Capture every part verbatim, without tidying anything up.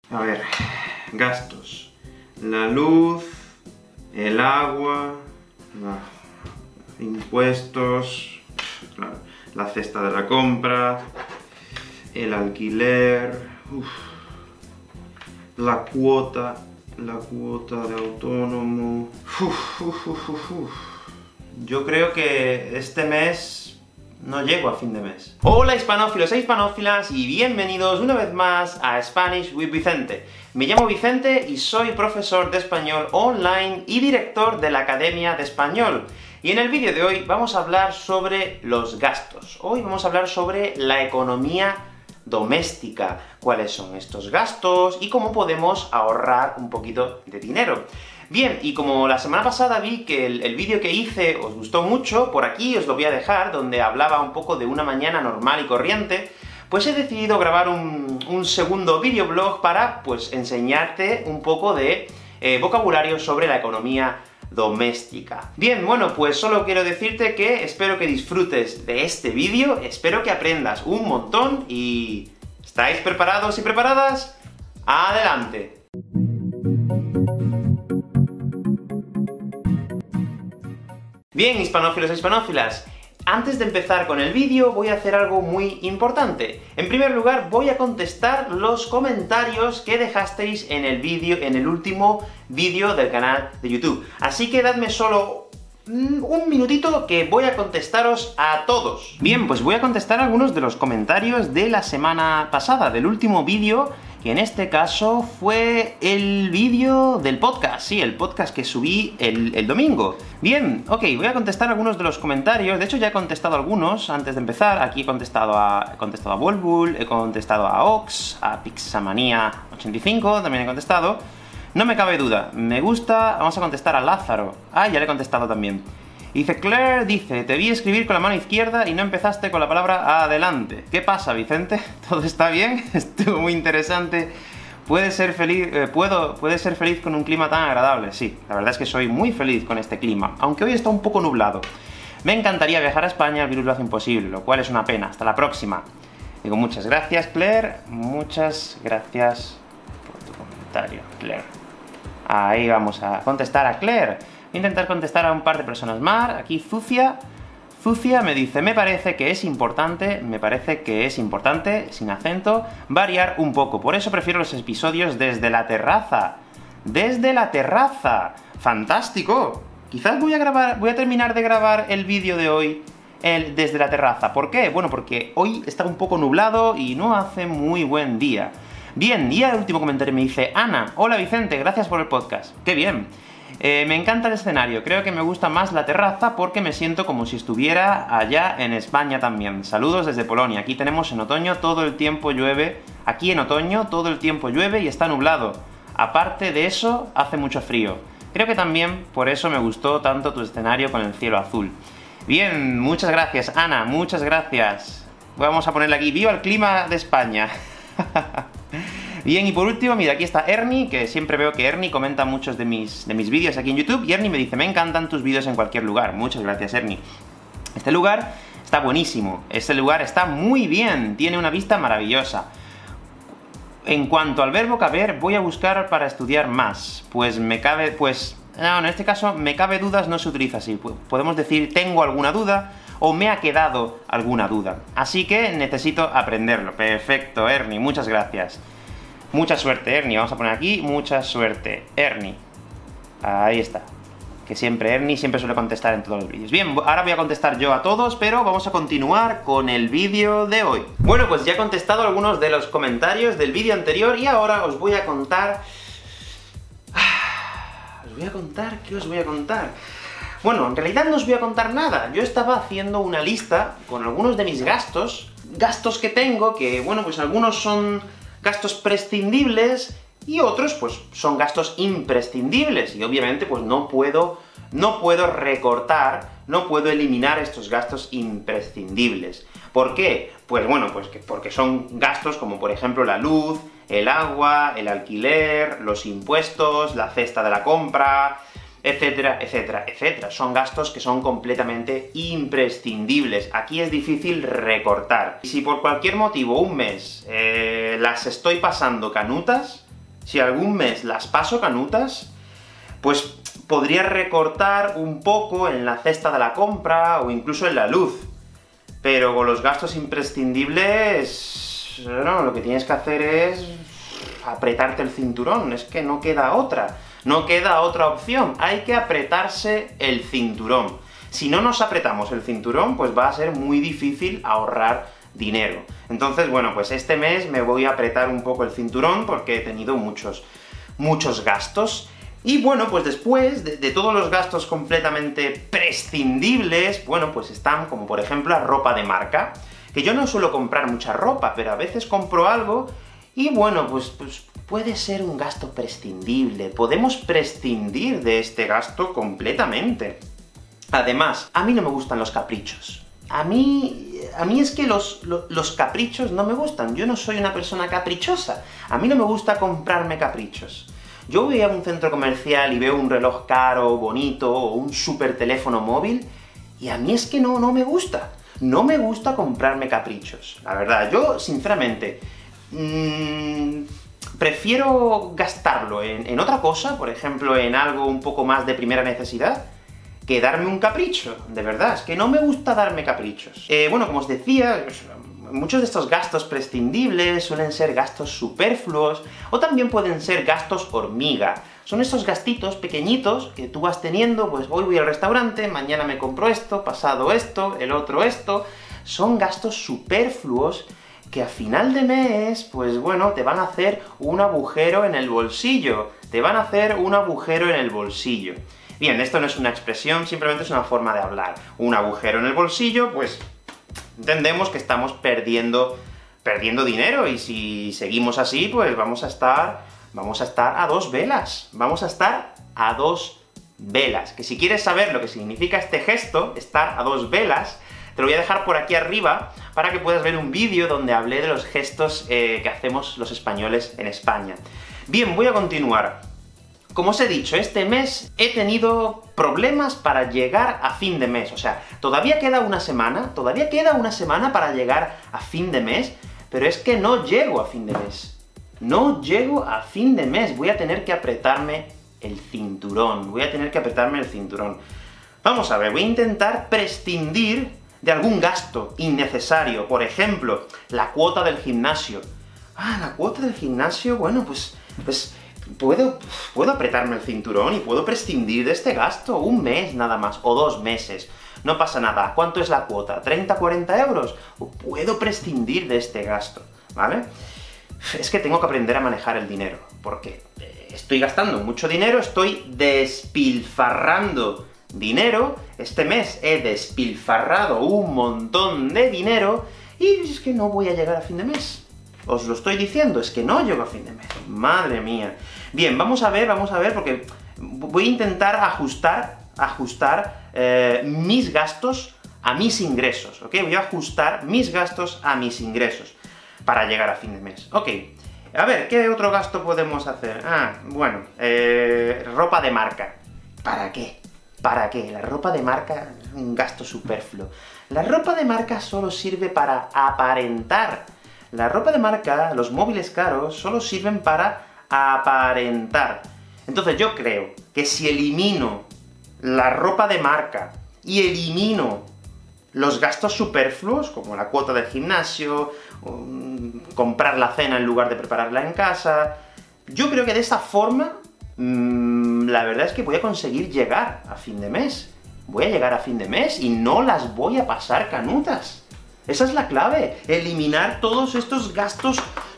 A ver, gastos. La luz, el agua, la, impuestos, claro, la cesta de la compra, el alquiler, uf, la cuota, la cuota de autónomo. Uf, uf, uf, uf, uf. Yo creo que este mes no llego a fin de mes. Hola hispanófilos e hispanófilas, y bienvenidos una vez más a Spanish with Vicente. Me llamo Vicente y soy profesor de español online y director de la Academia de Español. Y en el vídeo de hoy vamos a hablar sobre los gastos. Hoy vamos a hablar sobre la economía doméstica, cuáles son estos gastos y cómo podemos ahorrar un poquito de dinero. Bien, y como la semana pasada vi que el, el vídeo que hice os gustó mucho, por aquí os lo voy a dejar, donde hablaba un poco de una mañana normal y corriente, pues he decidido grabar un, un segundo videoblog para, pues, enseñarte un poco de eh, vocabulario sobre la economía doméstica. Bien, bueno, pues solo quiero decirte que espero que disfrutes de este vídeo, espero que aprendas un montón, y... ¿estáis preparados y preparadas? ¡Adelante! Bien, hispanófilos e hispanófilas, antes de empezar con el vídeo voy a hacer algo muy importante. En primer lugar, voy a contestar los comentarios que dejasteis en el vídeo, en el último vídeo del canal de YouTube. Así que dadme solo un minutito que voy a contestaros a todos. Bien, pues voy a contestar algunos de los comentarios de la semana pasada, del último vídeo, que en este caso fue el vídeo del podcast, sí, el podcast que subí el, el domingo. Bien, ok, voy a contestar algunos de los comentarios. De hecho, ya he contestado algunos antes de empezar. Aquí he contestado a, he contestado a Volbull, he contestado a Ox, a Pixamania ochenta y cinco, también he contestado. No me cabe duda, me gusta. Vamos a contestar a Lázaro. Ah, ya le he contestado también. Dice, Claire dice, te vi escribir con la mano izquierda y no empezaste con la palabra adelante. ¿Qué pasa, Vicente? ¿Todo está bien? Estuvo muy interesante. ¿Puede ser feliz, eh, puedo, ¿Puede ser feliz con un clima tan agradable? Sí, la verdad es que soy muy feliz con este clima, aunque hoy está un poco nublado. Me encantaría viajar a España, el virus lo hace imposible, lo cual es una pena. Hasta la próxima. Digo, muchas gracias, Claire. Muchas gracias por tu comentario, Claire. Ahí vamos a contestar a Claire. Voy a intentar contestar a un par de personas más. Aquí Zucia. Zucia me dice, me parece que es importante, me parece que es importante, sin acento, variar un poco. Por eso prefiero los episodios desde la terraza. ¡Desde la terraza! ¡Fantástico! Quizás voy a grabar, voy a terminar de grabar el vídeo de hoy el, desde la terraza. ¿Por qué? Bueno, porque hoy está un poco nublado y no hace muy buen día. Bien, y el último comentario me dice, Ana, hola Vicente, gracias por el podcast. ¡Qué bien! Eh, me encanta el escenario, creo que me gusta más la terraza porque me siento como si estuviera allá en España también. Saludos desde Polonia. Aquí tenemos en otoño, todo el tiempo llueve. Aquí en otoño, todo el tiempo llueve y está nublado. Aparte de eso, hace mucho frío. Creo que también por eso me gustó tanto tu escenario con el cielo azul. Bien, muchas gracias, Ana, muchas gracias. Vamos a ponerle aquí, ¡viva el clima de España! Bien, y por último, mira, aquí está Ernie, que siempre veo que Ernie comenta muchos de mis, de mis vídeos aquí en YouTube, y Ernie me dice, me encantan tus vídeos en cualquier lugar. Muchas gracias, Ernie. Este lugar está buenísimo, este lugar está muy bien, tiene una vista maravillosa. En cuanto al verbo caber, voy a buscar para estudiar más, pues me cabe, pues... No, en este caso, me cabe dudas no se utiliza así. Podemos decir, tengo alguna duda, o me ha quedado alguna duda. Así que necesito aprenderlo. Perfecto, Ernie, muchas gracias. Mucha suerte, Ernie. Vamos a poner aquí, mucha suerte, Ernie. Ahí está. Que siempre, Ernie siempre suele contestar en todos los vídeos. Bien, ahora voy a contestar yo a todos, pero vamos a continuar con el vídeo de hoy. Bueno, pues ya he contestado algunos de los comentarios del vídeo anterior, y ahora os voy a contar... Os voy a contar, ¿qué os voy a contar? Bueno, en realidad no os voy a contar nada. Yo estaba haciendo una lista con algunos de mis gastos, gastos que tengo, que, bueno, pues algunos son gastos prescindibles, y otros, pues, son gastos imprescindibles, y obviamente, pues no puedo, no puedo recortar, no puedo eliminar estos gastos imprescindibles. ¿Por qué? Pues bueno, pues que, porque son gastos como, por ejemplo, la luz, el agua, el alquiler, los impuestos, la cesta de la compra, etcétera, etcétera, etcétera. Son gastos que son completamente imprescindibles. Aquí es difícil recortar. Si por cualquier motivo un mes eh, las estoy pasando canutas, si algún mes las paso canutas, pues podría recortar un poco en la cesta de la compra, o incluso en la luz. Pero con los gastos imprescindibles, no, lo que tienes que hacer es apretarte el cinturón, es que no queda otra. No queda otra opción, hay que apretarse el cinturón. Si no nos apretamos el cinturón, pues va a ser muy difícil ahorrar dinero. Entonces, bueno, pues este mes me voy a apretar un poco el cinturón, porque he tenido muchos, muchos gastos. Y bueno, pues después de, de todos los gastos completamente prescindibles, bueno, pues están, como por ejemplo, la ropa de marca, que yo no suelo comprar mucha ropa, pero a veces compro algo, y bueno, pues, pues puede ser un gasto prescindible, podemos prescindir de este gasto completamente. Además, a mí no me gustan los caprichos. A mí... a mí es que los, los, los caprichos no me gustan, yo no soy una persona caprichosa, a mí no me gusta comprarme caprichos. Yo voy a un centro comercial y veo un reloj caro, bonito, o un super teléfono móvil, y a mí es que no, no me gusta. No me gusta comprarme caprichos. La verdad, yo, sinceramente, mmm, prefiero gastarlo en, en otra cosa, por ejemplo, en algo un poco más de primera necesidad, que darme un capricho. De verdad, es que no me gusta darme caprichos. Eh, bueno, como os decía, muchos de estos gastos prescindibles suelen ser gastos superfluos, o también pueden ser gastos hormiga. Son esos gastitos pequeñitos que tú vas teniendo, pues hoy voy al restaurante, mañana me compro esto, pasado esto, el otro esto... Son gastos superfluos que a final de mes, pues bueno, te van a hacer un agujero en el bolsillo. Te van a hacer un agujero en el bolsillo. Bien, esto no es una expresión, simplemente es una forma de hablar. Un agujero en el bolsillo, pues entendemos que estamos perdiendo, perdiendo dinero, y si seguimos así, pues vamos a estar, vamos a estar a dos velas. Vamos a estar a dos velas. Que si quieres saber lo que significa este gesto, estar a dos velas, te lo voy a dejar por aquí arriba, para que puedas ver un vídeo donde hablé de los gestos eh, que hacemos los españoles en España. Bien, voy a continuar. Como os he dicho, este mes he tenido problemas para llegar a fin de mes. O sea, todavía queda una semana, todavía queda una semana para llegar a fin de mes, pero es que no llego a fin de mes. No llego a fin de mes, voy a tener que apretarme el cinturón, voy a tener que apretarme el cinturón. Vamos a ver, voy a intentar prescindir de algún gasto innecesario. Por ejemplo, la cuota del gimnasio. Ah, la cuota del gimnasio, bueno, pues... pues Puedo, puedo apretarme el cinturón y puedo prescindir de este gasto, un mes nada más, o dos meses. No pasa nada. ¿Cuánto es la cuota? ¿treinta, cuarenta euros? Puedo prescindir de este gasto, ¿vale? Es que tengo que aprender a manejar el dinero, porque estoy gastando mucho dinero, estoy despilfarrando dinero, este mes he despilfarrado un montón de dinero, y es que no voy a llegar a fin de mes. Os lo estoy diciendo, es que no llego a fin de mes. ¡Madre mía! Bien, vamos a ver, vamos a ver, porque voy a intentar ajustar, ajustar eh, mis gastos a mis ingresos, ¿ok? Voy a ajustar mis gastos a mis ingresos para llegar a fin de mes. Ok, a ver, ¿qué otro gasto podemos hacer? Ah, bueno, eh, ropa de marca. ¿Para qué? ¿Para qué? La ropa de marca es un gasto superfluo. La ropa de marca solo sirve para aparentar. La ropa de marca, los móviles caros, solo sirven para aparentar. Entonces yo creo que si elimino la ropa de marca y elimino los gastos superfluos, como la cuota del gimnasio, um, comprar la cena en lugar de prepararla en casa, yo creo que de esa forma, mmm, la verdad es que voy a conseguir llegar a fin de mes. Voy a llegar a fin de mes y no las voy a pasar canutas. Esa es la clave, eliminar todos estos gastos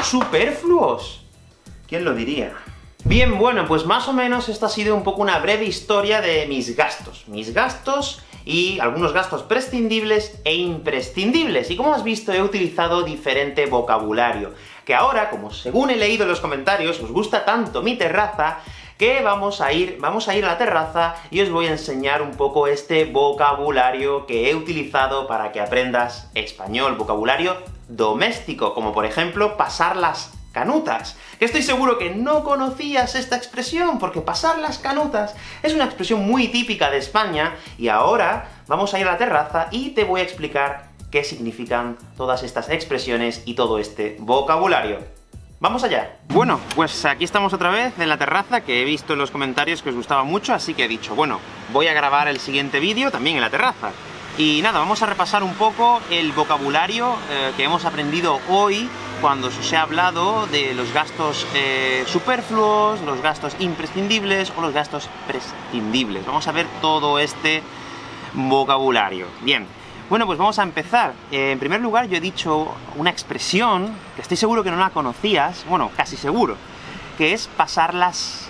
superfluos. ¿Quién lo diría? Bien, bueno, pues más o menos esta ha sido un poco una breve historia de mis gastos. Mis gastos y algunos gastos prescindibles e imprescindibles. Y como has visto, he utilizado diferente vocabulario, que ahora, como según he leído en los comentarios, os gusta tanto mi terraza, que vamos a ir, vamos a ir a la terraza y os voy a enseñar un poco este vocabulario que he utilizado para que aprendas español, vocabulario doméstico, como por ejemplo, pasar las canutas, que estoy seguro que no conocías esta expresión, porque pasar las canutas es una expresión muy típica de España, y ahora vamos a ir a la terraza y te voy a explicar qué significan todas estas expresiones y todo este vocabulario. ¡Vamos allá! Bueno, pues aquí estamos otra vez en la terraza, que he visto en los comentarios que os gustaba mucho, así que he dicho, bueno, voy a grabar el siguiente vídeo también en la terraza. Y nada, vamos a repasar un poco el vocabulario eh, que hemos aprendido hoy cuando os he hablado de los gastos eh, superfluos, los gastos imprescindibles o los gastos prescindibles. Vamos a ver todo este vocabulario. Bien, bueno, pues vamos a empezar. Eh, en primer lugar, yo he dicho una expresión que estoy seguro que no la conocías, bueno, casi seguro, que es pasar las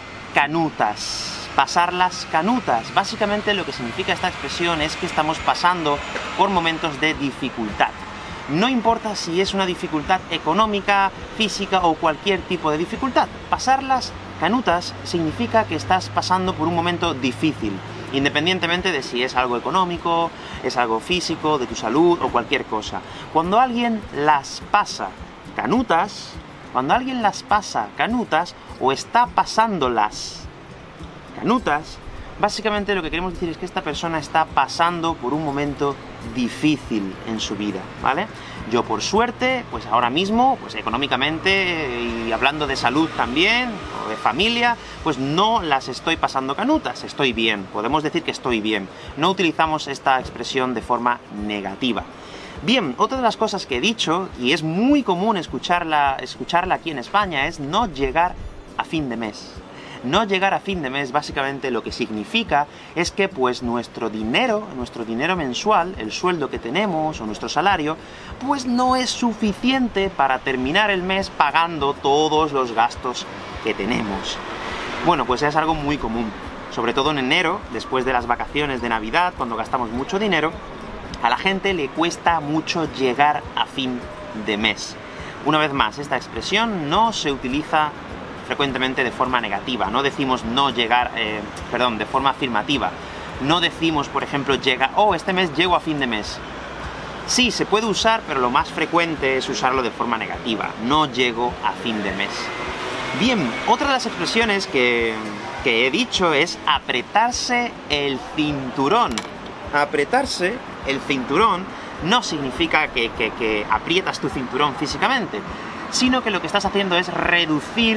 canutas. Pasar las canutas. Básicamente lo que significa esta expresión es que estamos pasando por momentos de dificultad. No importa si es una dificultad económica, física o cualquier tipo de dificultad. Pasar las canutas significa que estás pasando por un momento difícil, independientemente de si es algo económico, es algo físico, de tu salud o cualquier cosa. Cuando alguien las pasa canutas, cuando alguien las pasa canutas o está pasándolas canutas, básicamente lo que queremos decir es que esta persona está pasando por un momento difícil en su vida, ¿vale? Yo, por suerte, pues ahora mismo, pues económicamente y hablando de salud también, o de familia, pues no las estoy pasando canutas, estoy bien, podemos decir que estoy bien. No utilizamos esta expresión de forma negativa. Bien, otra de las cosas que he dicho, y es muy común escucharla, escucharla aquí en España, es no llegar a fin de mes. No llegar a fin de mes, básicamente lo que significa es que pues nuestro dinero, nuestro dinero mensual, el sueldo que tenemos o nuestro salario, pues no es suficiente para terminar el mes pagando todos los gastos que tenemos. Bueno, pues es algo muy común, sobre todo en enero, después de las vacaciones de Navidad, cuando gastamos mucho dinero, a la gente le cuesta mucho llegar a fin de mes. Una vez más, esta expresión no se utiliza frecuentemente de forma negativa, no decimos no llegar, eh, perdón, de forma afirmativa. No decimos, por ejemplo, llega, oh, este mes llego a fin de mes. Sí, se puede usar, pero lo más frecuente es usarlo de forma negativa, no llego a fin de mes. Bien, otra de las expresiones que, que he dicho es apretarse el cinturón. Apretarse el cinturón no significa que, que, que aprietas tu cinturón físicamente, sino que lo que estás haciendo es reducir,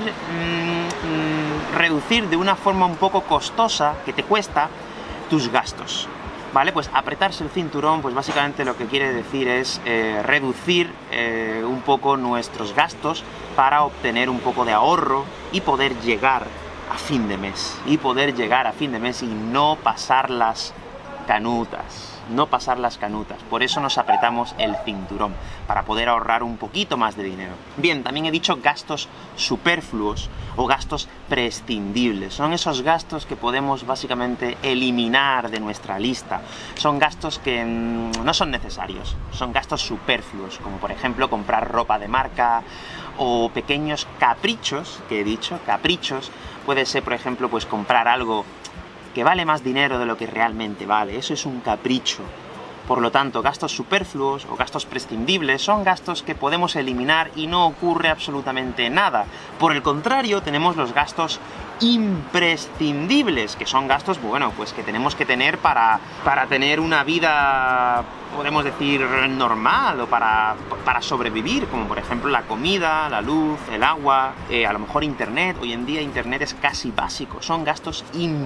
mmm, mmm, reducir de una forma un poco costosa, que te cuesta, tus gastos, ¿vale? Pues apretarse el cinturón, pues básicamente lo que quiere decir es eh, reducir eh, un poco nuestros gastos para obtener un poco de ahorro y poder llegar a fin de mes, y poder llegar a fin de mes y no pasar las canutas. No pasar las canutas, por eso nos apretamos el cinturón, para poder ahorrar un poquito más de dinero. Bien, también he dicho gastos superfluos o gastos prescindibles. Son esos gastos que podemos básicamente eliminar de nuestra lista. Son gastos que mmm, no son necesarios, son gastos superfluos, como por ejemplo comprar ropa de marca o pequeños caprichos, que he dicho, caprichos. Puede ser, por ejemplo, pues comprar algo que vale más dinero de lo que realmente vale. Eso es un capricho. Por lo tanto, gastos superfluos o gastos prescindibles son gastos que podemos eliminar y no ocurre absolutamente nada. Por el contrario, tenemos los gastos imprescindibles, que son gastos, bueno, pues que tenemos que tener para, para tener una vida, podemos decir, normal, o para, para sobrevivir, como por ejemplo la comida, la luz, el agua, eh, a lo mejor internet. Hoy en día internet es casi básico, son gastos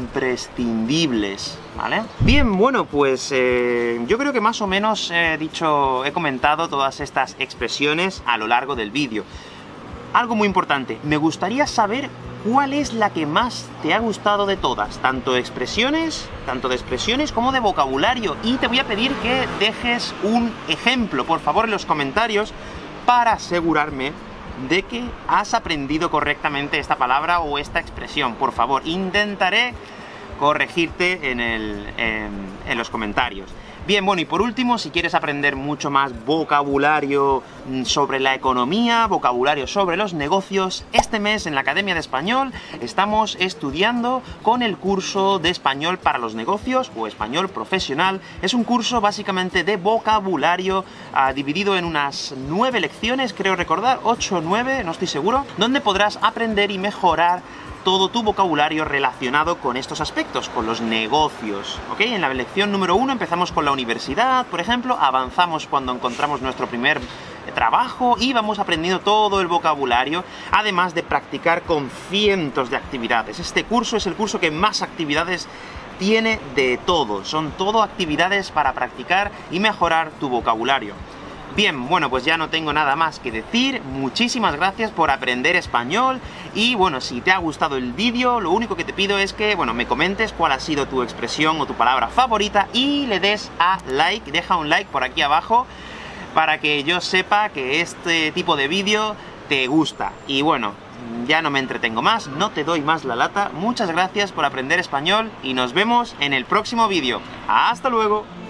imprescindibles, ¿vale? Bien, bueno, pues eh, yo creo que más o menos he dicho, he comentado todas estas expresiones a lo largo del vídeo. Algo muy importante, me gustaría saber ¿cuál es la que más te ha gustado de todas? Tanto expresiones, tanto de expresiones como de vocabulario. Y te voy a pedir que dejes un ejemplo, por favor, en los comentarios, para asegurarme de que has aprendido correctamente esta palabra o esta expresión. Por favor, intentaré corregirte en, el, en, en los comentarios. Bien, bueno, y por último, si quieres aprender mucho más vocabulario sobre la economía, vocabulario sobre los negocios, este mes en la Academia de Español estamos estudiando con el curso de Español para los Negocios, o Español Profesional. Es un curso básicamente de vocabulario, uh, dividido en unas nueve lecciones, creo recordar, ocho o nueve, no estoy seguro, donde podrás aprender y mejorar todo tu vocabulario relacionado con estos aspectos, con los negocios, ¿ok? En la lección número uno empezamos con la universidad, por ejemplo, avanzamos cuando encontramos nuestro primer trabajo y vamos aprendiendo todo el vocabulario, además de practicar con cientos de actividades. Este curso es el curso que más actividades tiene de todo. Son todo actividades para practicar y mejorar tu vocabulario. Bien, bueno, pues ya no tengo nada más que decir. Muchísimas gracias por aprender español. Y bueno, si te ha gustado el vídeo, lo único que te pido es que, bueno, me comentes cuál ha sido tu expresión o tu palabra favorita y le des a like, deja un like por aquí abajo para que yo sepa que este tipo de vídeo te gusta. Y bueno, ya no me entretengo más, no te doy más la lata. Muchas gracias por aprender español y nos vemos en el próximo vídeo. ¡Hasta luego!